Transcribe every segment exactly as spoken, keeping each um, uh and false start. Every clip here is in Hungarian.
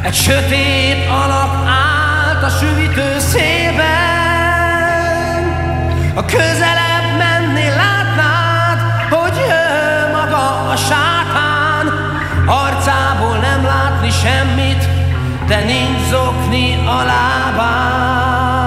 Egy sötét alak állt a süvítő szélben. A közelebb menni látnád, hogy jön maga a sátán. Arcából nem látni semmit, de nincs zokni a lábán.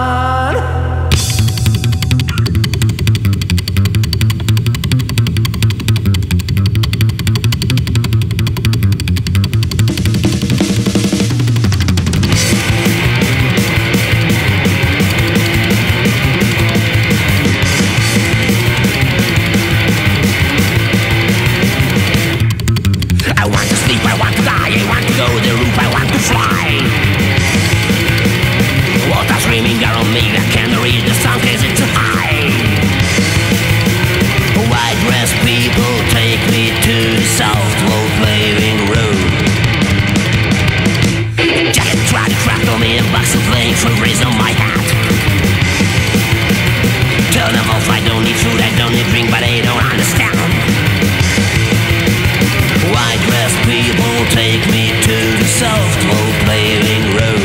Furries on my hat. Tell them off, I don't need food, I don't need drink, but they don't understand. White dress people take me to the soft role playing room.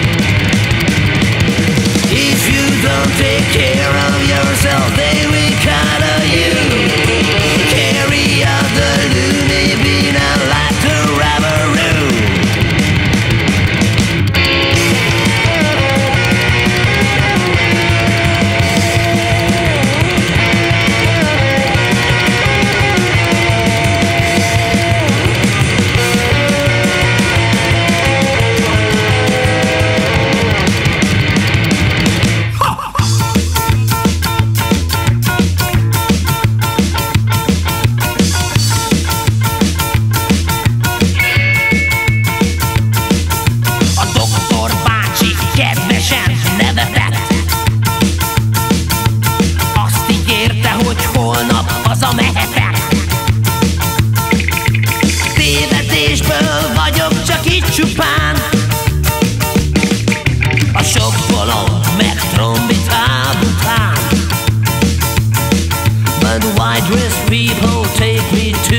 If you don't take care of yourself, they will color you. Carry out the Luni bean and light the rubber room. Tévedésből vagyok csak itt csupán. A sok bolond meg trombitál után. But white dress people take me to